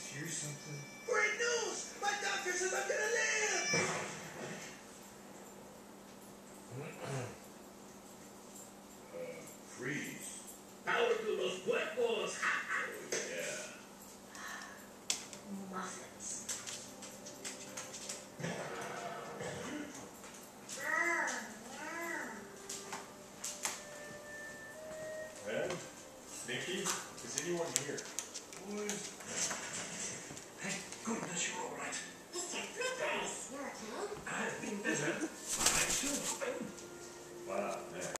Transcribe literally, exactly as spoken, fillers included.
hear something? Great news! My doctor says I'm gonna live! uh, freeze. Power to los cuerpos! Oh, yeah. Muffins. Ed? Nikki? Is anyone here? Boys? Hey, goodness, you're all right. Mister Flippers, you okay? I've been better, but I'm still